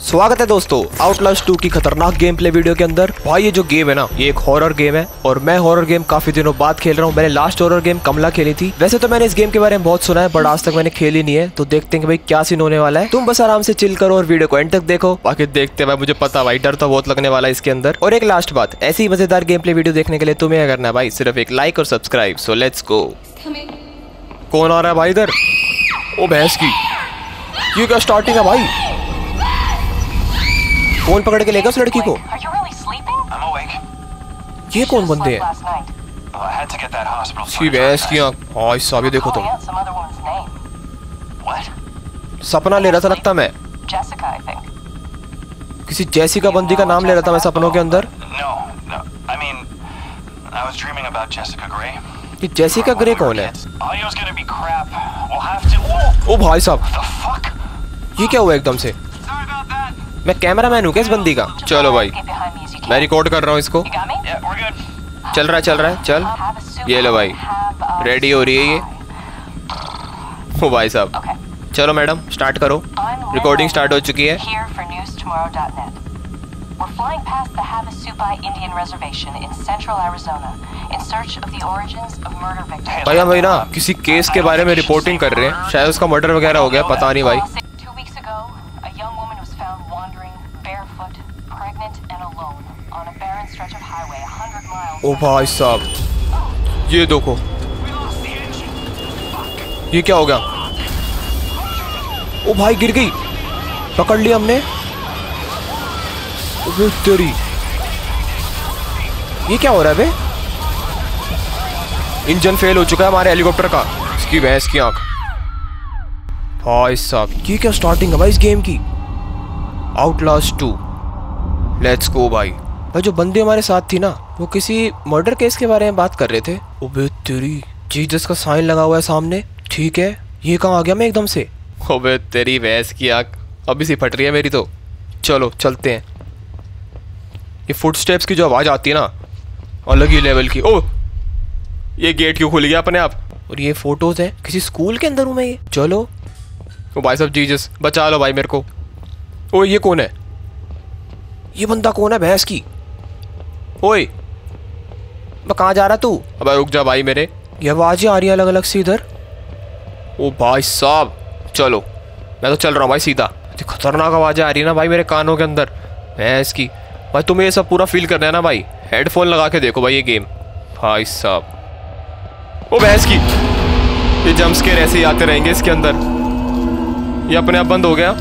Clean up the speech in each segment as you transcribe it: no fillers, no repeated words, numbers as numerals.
स्वागत है दोस्तों आउटलास्ट 2 की खतरनाक गेम प्ले वीडियो के अंदर। भाई ये जो गेम है ना, ये एक हॉरर गेम है और मैं हॉरर गेम काफी दिनों बाद खेल रहा हूँ। मैंने लास्ट हॉरर गेम कमला खेली थी। वैसे तो मैंने इस गेम के बारे में बहुत सुना है बट आज तक मैंने खेली नहीं है, तो देखते हैं कि भाई क्या सीन होने वाला है। तुम बस आराम से चिल करो और वीडियो को एंड तक देखो, बाकी देखते हैं। मुझे पता भाई डर तो बहुत लगने वाला है इसके अंदर। और एक लास्ट बात, ऐसी मजेदार गेम प्ले वीडियो देखने के लिए तुम्हें क्या करना है भाई, सिर्फ एक लाइक और सब्सक्राइब। So let's go. कौन आ रहा है भाई इधर? ओ भैंस की, ये क्या स्टार्टिंग है भाई? कौन पकड़ के लेगा उस लड़की को? ये कौन बंदे हैं? भैंस की आँख। हाँ इस साबित देखो तुम, सपना ले रहा था लगता मैं। किसी जैसिका बंदी का नाम ले रहा था मैं सपनों के अंदर। ये जैसिका ग्रे कौन है? ओ भाई साहब, ये क्या हुआ एकदम से? मैं कैमरामैन हूँ क्या इस बंदी का? चलो भाई मैं रिकॉर्ड कर रहा हूँ इसको। चल रहा है चल। ये लो भाई, रेडी हो रही है ये। ओ भाई साहब, चलो मैडम स्टार्ट करो। रिकॉर्डिंग स्टार्ट हो चुकी है। भाई हम भाई ना किसी केस के बारे में रिपोर्टिंग कर रहे हैं, शायद उसका मर्डर वगैरह हो गया, पता नहीं भाई। ओ भाई साहब, ये देखो, ये क्या हो गया? ओ भाई गिर गई, पकड़ लिया हमने। ओ तेरी, ये क्या हो रहा है बे? इंजन फेल हो चुका है हमारे हेलीकॉप्टर का। इसकी भैंस की आंख। भाई साहब ये क्या स्टार्टिंग है भाई इस गेम की? आउटलास्ट 2, लेट्स गो भाई। भाई जो बंदे हमारे साथ थी ना, वो किसी मर्डर केस के बारे में बात कर रहे थे। ओबे तेरी, जीसस का साइन लगा हुआ है सामने। ठीक है, ये कहाँ आ गया मैं एकदम से? ओबे तेरी भैंस की आँख, अभी सी फट रही है मेरी तो। चलो चलते हैं। ये फुटस्टेप्स की जो आवाज़ आती है ना, अलग ही लेवल की। ओ ये गेट क्यों खुल गया अपने आप? और ये फोटोज हैं, किसी स्कूल के अंदर हूँ मैं ये। चलो ओ भाई साहब, जीसस बचा लो भाई मेरे को। ओ ये कौन है? ये बंदा कौन है भैंस की? ओए कहाँ जा रहा तू? अब रुक जा भाई मेरे, ये आवाज़ें आ रही है अलग अलग से इधर। ओ भाई साहब चलो, मैं तो चल रहा हूँ भाई सीधा। खतरनाक आवाज़ें आ रही है ना भाई मेरे कानों के अंदर, भैंस की। भाई तुम्हें ये सब पूरा फील करना है ना भाई, हेडफोन लगा के देखो भाई ये गेम। भाई साहब ओ भैंस की, ये जंप स्केयर ऐसे ही आते रहेंगे इसके अंदर। ये अपने आप बंद हो गया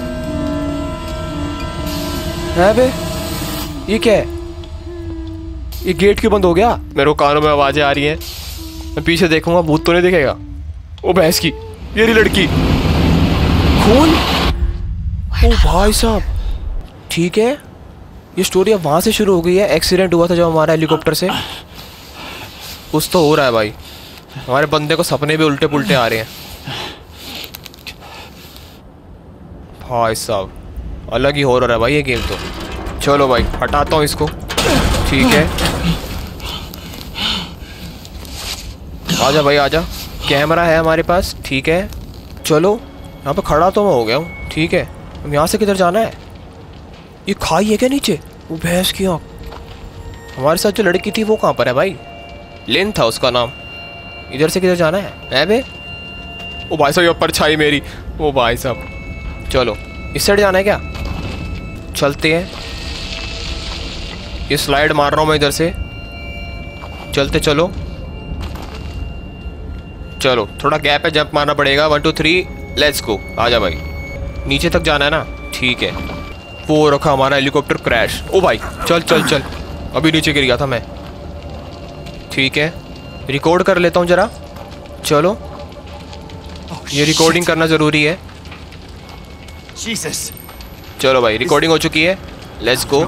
है बे? ये क्या है? ये गेट क्यों बंद हो गया? मेरे कानों में आवाजें आ रही हैं, मैं पीछे देखूंगा भूत तो नहीं दिखेगा। ओ भैंस की, ये रही लड़की। खून। ओ भाई साहब, ठीक है, ये स्टोरी अब वहां से शुरू हो गई है। एक्सीडेंट हुआ था जब हमारा हेलीकॉप्टर से। कुछ तो हो रहा है भाई, हमारे बंदे को सपने भी उल्टे पुल्टे आ रहे हैं। भाई साहब अलग ही हॉरर है भाई ये गेम तो। चलो भाई हटाता हूँ इसको। ठीक है, आजा भाई आजा, कैमरा है हमारे पास। ठीक है चलो, यहाँ पे खड़ा तो मैं हो गया हूँ। ठीक है, अब यहाँ से किधर जाना है? ये खाई है क्या नीचे? वो भैंस की आँख। हमारे साथ जो लड़की थी वो कहाँ पर है भाई? लेन था उसका नाम। इधर से किधर जाना है बे? ओ भाई साहब ये परछाई मेरी। ओ भाई साहब चलो, इस साइड जाना है क्या? चलते हैं, ये स्लाइड मार रहा हूँ मैं इधर से। चलते चलो चलो, थोड़ा गैप है, जंप मारना पड़ेगा। 1 2 3 लेट्स गो। आजा भाई, नीचे तक जाना है ना? ठीक है, वो रखा हमारा हेलीकॉप्टर क्रैश। ओ भाई चल चल चल, अभी नीचे गिर गया था मैं। ठीक है, रिकॉर्ड कर लेता हूँ जरा। चलो ये रिकॉर्डिंग करना ज़रूरी है। चलो भाई रिकॉर्डिंग हो चुकी है, लेट्स गो।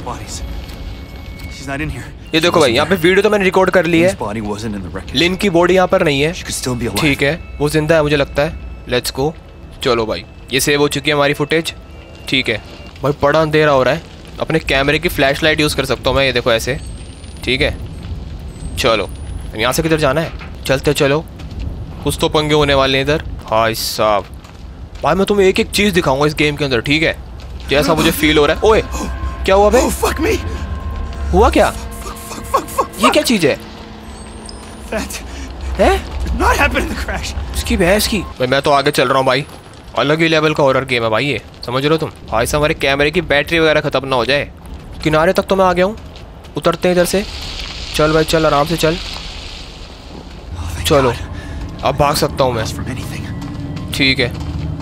ये देखो भाई, यहाँ पे वीडियो तो मैंने रिकॉर्ड कर ली है। लिन की बॉडी यहाँ पर नहीं है। ठीक है, वो जिंदा है मुझे लगता है। Let's go. चलो भाई, ये सेव हो चुकी है हमारी फुटेज। ठीक है भाई, बड़ा अंधेरा हो रहा है, अपने कैमरे की फ्लैश लाइट यूज़ कर सकता हूँ मैं। ये देखो ऐसे। ठीक है चलो, यहाँ से किधर जाना है? चलते चलो, कुछ तो पंगे होने वाले हैं इधर। भाई साहब, भाई मैं तुम्हें एक एक चीज़ दिखाऊंगा इस गेम के अंदर। ठीक है, जैसा मुझे फील हो रहा है। ओए क्या हुआ बे? Oh, fuck me. हुआ क्या? ये क्या चीज है? That हैं? did not happen in the crash. इसकी भैंस की। भाई मैं तो आगे चल रहा हूँ भाई, अलग ही लेवल का हॉरर गेम है भाई ये, समझ रहे हो तुम? भाई साहब हमारे कैमरे की बैटरी वगैरह खत्म ना हो जाए। किनारे तक तो मैं आ गया हूँ, उतरते हैं इधर से। चल भाई चल, आराम से चल। चलो अब भाग सकता हूँ मैं। From anything. ठीक है।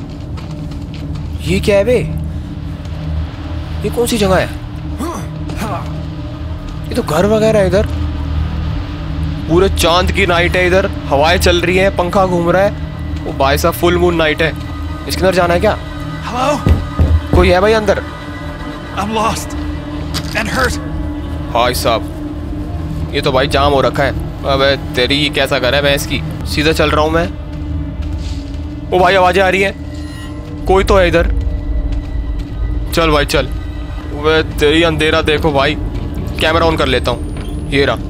ये क्या है बे? ये कौन सी जगह है? ये तो घर वगैरह है इधर। पूरे चांद की नाइट है इधर, हवाएं चल रही हैं, पंखा घूम रहा है। वो भाई साहब फुल मून नाइट है। इसके अंदर जाना है क्या? Hello? कोई है भाई अंदर? I'm lost and hurt. भाई साहब ये तो भाई जाम हो रखा है। अबे तेरी ये कैसा घर है? मैं इसकी सीधा चल रहा हूँ मैं। ओ भाई आवाजें आ रही हैं, कोई तो है इधर। चल भाई चल। वे तेरी अंधेरा देखो भाई। कैमरा ऑन कर लेता हूँ, ये रहा।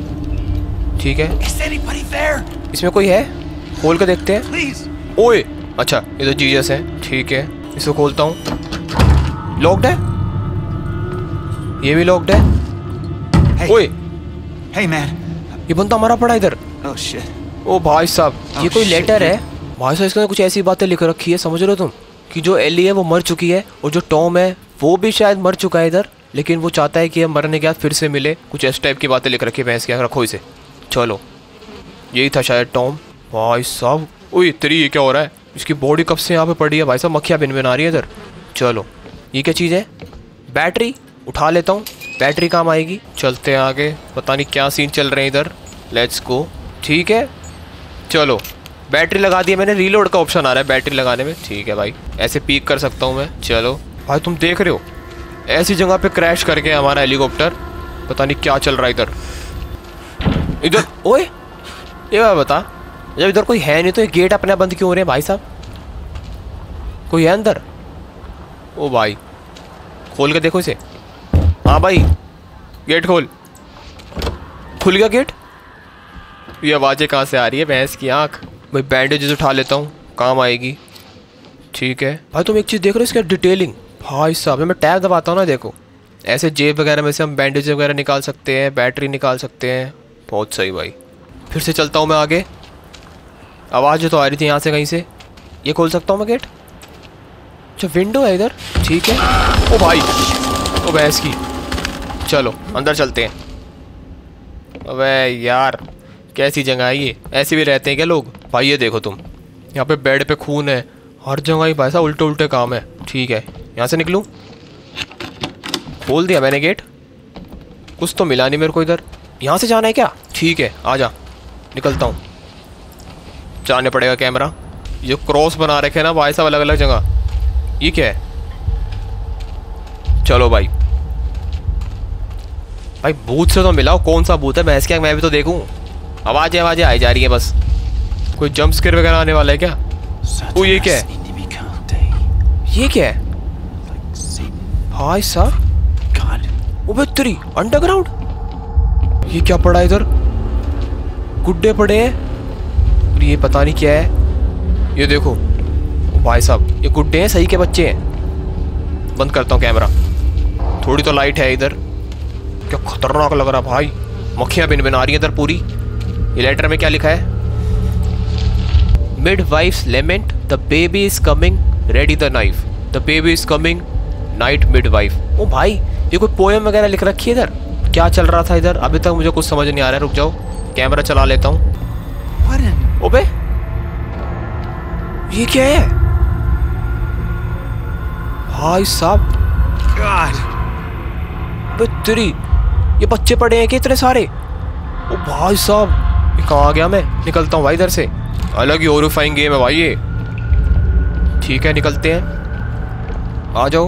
ठीक है, Is anybody there? इसमें कोई है? खोल के देखते हैं। Please. ओए अच्छा ये तो जीजस है। ठीक है इसको खोलता हूँ। लॉक्ड है, ये भी लॉक्ड है। Hey. ओए Hey, man. ये बंदा मरा पड़ा इधर। Oh shit. ओ भाई साहब ये Oh, कोई shit, लेटर है। man. भाई साहब इसके अंदर कुछ ऐसी बातें लिख रखी है, समझ रहे हो तुम? कि जो एली है वो मर चुकी है, और जो टॉम है वो भी शायद मर चुका है इधर, लेकिन वो चाहता है कि हम मरने के बाद फिर से मिले। कुछ इस टाइप की बातें लिख रखी है। भैंस क्या, रखो इसे। चलो यही था शायद टॉम। भाई साहब ओए तेरी ये क्या हो रहा है? इसकी बॉडी कब से यहाँ पे पड़ी है भाई साहब? मक्खियाँ भिन आ रही है इधर। चलो ये क्या चीज़ है? बैटरी उठा लेता हूँ, बैटरी काम आएगी। चलते हैं आगे, पता नहीं क्या सीन चल रहे हैं इधर। Let's go. ठीक है चलो बैटरी लगा दी है मैंने। रीलोड का ऑप्शन आ रहा है बैटरी लगाने में। ठीक है भाई ऐसे पीक कर सकता हूँ मैं। चलो भाई तुम देख रहे हो ऐसी जगह पे क्रैश करके हमारा हेलीकॉप्टर, पता नहीं क्या चल रहा है इधर। इधर ओए ये बात बता, जब इधर कोई है नहीं तो ये गेट अपने आप बंद क्यों हो रहे हैं भाई साहब? कोई है अंदर? ओ भाई खोल के देखो इसे। हाँ भाई गेट खोल। खुल गया गेट। ये आवाज़ें कहाँ से आ रही है? भैंस की आँख। भाई बैंडेजेस उठा लेता हूँ, काम आएगी। ठीक है भाई तुम एक चीज़ देख रहे हो इसका डिटेलिंग। भाई साहब मैं टैब दबाता हूँ ना, देखो ऐसे जेब वगैरह में से हम बैंडेज वगैरह निकाल सकते हैं, बैटरी निकाल सकते हैं। बहुत सही भाई। फिर से चलता हूँ मैं आगे। आवाज़ तो आ रही थी यहाँ से कहीं से। ये खोल सकता हूँ मैं गेट? अच्छा विंडो है इधर। ठीक है। ओ भाई ओ भैंस की। चलो अंदर चलते हैं। अबे यार कैसी जगह है ये? ऐसे भी रहते हैं क्या लोग? भाई ये देखो तुम, यहाँ पे बेड पे खून है, हर जगह ही भाई साहब उल्टे उल्टे काम है। ठीक है यहाँ से निकलूँ? खोल दिया मैंने गेट, कुछ तो मिला नहीं मेरे को इधर। यहाँ से जाना है क्या? ठीक है आ जा, निकलता हूँ। जाने पड़ेगा कैमरा। ये क्रॉस बना रखे ना भाई साहब अलग अलग जगह, ये क्या है? चलो भाई भाई भूत से तो मिलाओ, कौन सा भूत है? भैंस क्या, मैं भी तो देखूं। आवाज़ें आई जा रही है बस। कोई जंप स्केयर वगैरह आने वाला है क्या? ओ ये क्या है? ये क्या है भाई साहब? ओबे तेरी अंडरग्राउंड, ये क्या पड़ा इधर? गुड्डे पड़े हैं और ये पता नहीं क्या है। ये देखो भाई साहब ये गुड्डे हैं, सही के बच्चे हैं। बंद करता हूँ कैमरा। थोड़ी तो लाइट है इधर। क्या खतरनाक लग रहा भाई, मक्खियाँ बिन आ रही है इधर पूरी। ये लेटर में क्या लिखा है? Midwife's lament, the baby is coming, ready the knife, the baby is coming, night midwife. ओ भाई ये कोई पोएम वगैरह लिख रखी है इधर। क्या चल रहा था इधर? अभी तक मुझे कुछ समझ नहीं आ रहा है। रुक जाओ कैमरा चला लेता हूँ। ओबे ये क्या है भाई साहब? तेरी ये बच्चे पड़े हैं कि इतने सारे? ओ भाई साहब ये कहाँ आ गया? मैं निकलता हूँ भाई इधर से। अलग ही हॉरिफाइंग गेम है भाई ये। ठीक है निकलते हैं, आ जाओ।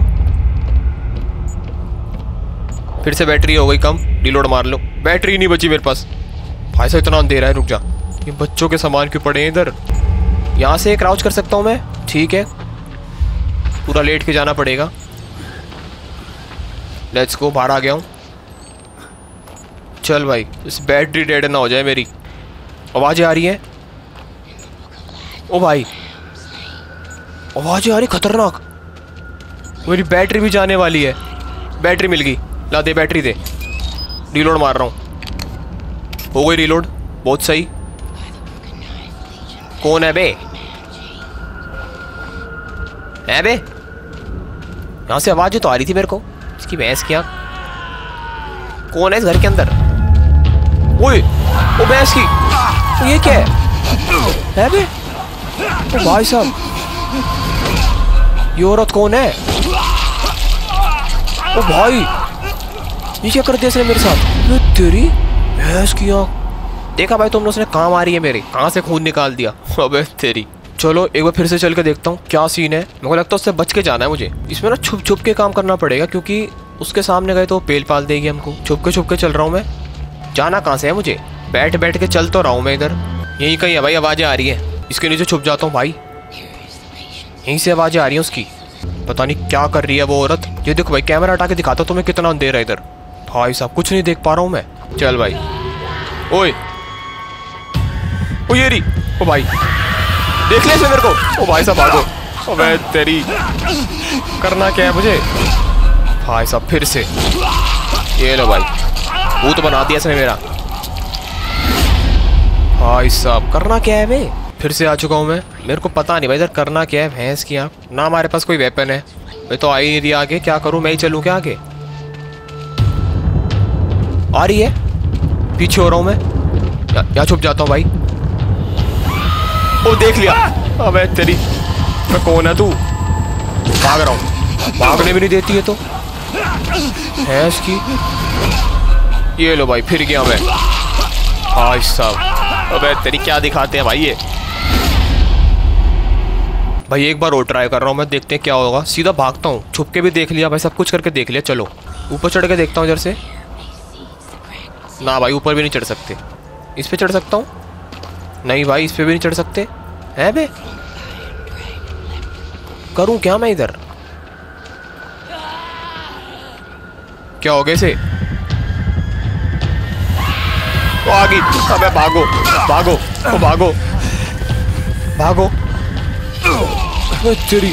फिर से बैटरी हो गई कम, रिलोड मार लो। बैटरी नहीं बची मेरे पास। भाई साहब इतना अंधेरा है, रुक जा। ये बच्चों के सामान क्यों पड़े हैं इधर? यहाँ से क्राउच कर सकता हूँ मैं? ठीक है पूरा लेट के जाना पड़ेगा। लेट्स गो, बाहर आ गया हूँ। चल भाई इस बैटरी डेड ना हो जाए मेरी। आवाज़ें आ रही हैं। ओ भाई आवाज़ें आ रही खतरनाक। मेरी बैटरी भी जाने वाली है। बैटरी मिल गई, ला दे बैटरी दे। रीलोड मार रहा हूँ। हो गई रीलोड, बहुत सही। कौन है बे? है बे? यहाँ से आवाज़ तो आ रही थी मेरे को। इसकी भैंस की आँख। कौन है इस घर के अंदर? ओए, ओ भैंस की, तो ये क्या है बे? ओ भाई साहब, ये औरत कौन है? ओ भाई, ये क्या कर दिया इसने मेरे साथ? ये तेरी भैंस की आँख। देखा भाई तुमने, उसने कहाँ मारी है मेरी, कहाँ से खून निकाल दिया। अबे तेरी। चलो एक बार फिर से चल के देखता हूँ क्या सीन है। मेरे को लगता है उससे बच के जाना है मुझे। इसमें ना छुप छुप के काम करना पड़ेगा, क्योंकि उसके सामने गए तो पेल पाल देगी हमको। छुप के चल रहा हूँ मैं। जाना कहाँ से है मुझे? बैठ बैठ के चल तो रहा हूँ मैं इधर। यहीं कहीं है भाई, आवाज़ें आ रही हैं। इसके नीचे छुप जाता हूँ भाई। यहीं से आवाज़ें आ रही हैं उसकी। पता नहीं क्या कर रही है वो औरत। ये देखो भाई, कैमरा हटा के दिखाता हूँ तुम्हें कितना अंधेर है इधर। भाई साहब कुछ नहीं देख पा रहा हूँ मैं। चल भाई। ओए, ओ ये रही। ओ भाई, देख ले इसे मेरे को। ओ भाई साहब भागो। ओ मैं तेरी, करना क्या है मुझे? भाई साहब फिर से। ये लो भाई, भूत बना दिया इसने मेरा। भाई साहब करना क्या है बे? फिर से आ चुका हूँ मैं। मेरे को पता नहीं भाई इधर करना क्या है। भैंस की आँख ना, हमारे पास कोई वेपन है। मैं तो आ ही नहीं रही आगे। क्या करूँ, मैं ही चलूँ क्या आगे? आ रही है, पीछे हो रहा हूँ मैं। यहाँ छुप जाता हूँ भाई। ओ देख लिया। अबे तेरी, मैं कौन है तू? भाग रहा हूँ, भागने भी नहीं देती है तो भैंस की। ये लो भाई, फिर गया मैं। भाई साहब, अबे तेरी क्या दिखाते हैं भाई ये। भाई एक बार और ट्राई कर रहा हूँ मैं, देखते हैं क्या होगा। सीधा भागता हूँ। छुप के भी देख लिया भाई, सब कुछ करके देख लिया। चलो ऊपर चढ़ के देखता हूँ इधर से। ना भाई, ऊपर भी नहीं चढ़ सकते। इस पे चढ़ सकता हूँ? नहीं भाई, इस पे भी नहीं चढ़ सकते हैं बे। करूँ क्या मैं इधर? क्या हो गया इसे? वो आ गई। अबे भागो भागो, ओ भागो भागो। तेरी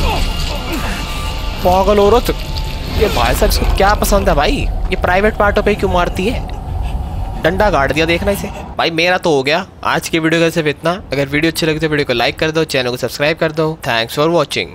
पागल औरत। ये भाई साहब इसको क्या पसंद है भाई? ये प्राइवेट पार्टों पे क्यों मारती है? डंडा गाड़ दिया देखना इसे। भाई मेरा तो हो गया आज की वीडियो का सिर्फ इतना। अगर वीडियो अच्छी लगी तो वीडियो को लाइक कर दो, चैनल को सब्सक्राइब कर दो। Thanks for watching.